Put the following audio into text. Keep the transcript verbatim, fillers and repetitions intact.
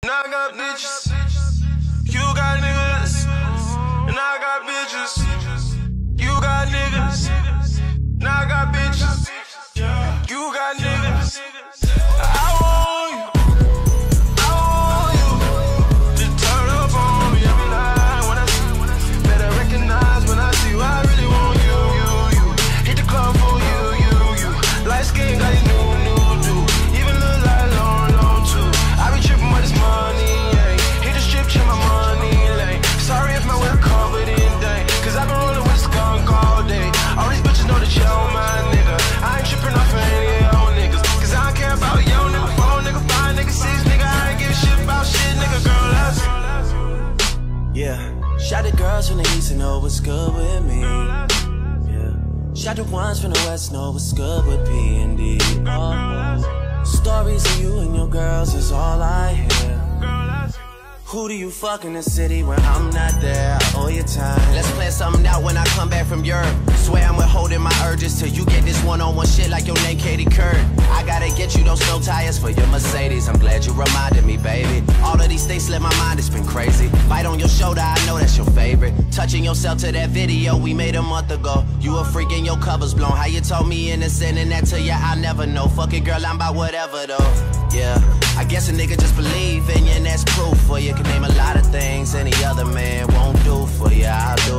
Now I got bitches, you got niggas. And I got bitches, you got niggas. Now I got bitches, you got niggas. I want you, I want you to turn up on me every night when I see you. Better recognize when I see you. I really want you, you, you. Hit the club for you, you, you. Light skin got you new, new, do. Even look like long, long too. I be tripping with this money, yeah. Hit the strip, check my money, like. Sorry if my whip covered in day, cause I been rolling with a skunk all day. All these bitches know that you on my nigga. I ain't tripping off of any of your niggas, cause I don't care about your nigga, four nigga, five nigga, six nigga. I ain't give a shit about shit, nigga, girl, that's yeah. Shout the girls from the east and know what's good with me. Yeah. Shout the ones from the west know what's good with P and D. Oh. Stories of you and your girls is all I hear. Who do you fuck in the city when I'm not there? I owe you time. Let's plan something out when I come back from Europe. Swear I'm withholding my urges till you get this one-on-one shit like your name Katie Couric. I gotta get you those snow tires for your Mercedes. I'm glad you reminded me, baby. All of these things slip my mind, it's been crazy. Bite on your shoulder, I know that's your favorite. Touching yourself to that video we made a month ago. You a freak and your cover's blown. How you told me innocent and that to you, I'll never know. Fuck it, girl, I'm about whatever though. Yeah, I guess a nigga just believe in you and that's proof for you. Can name a lot of things any other man won't do for you, I'll do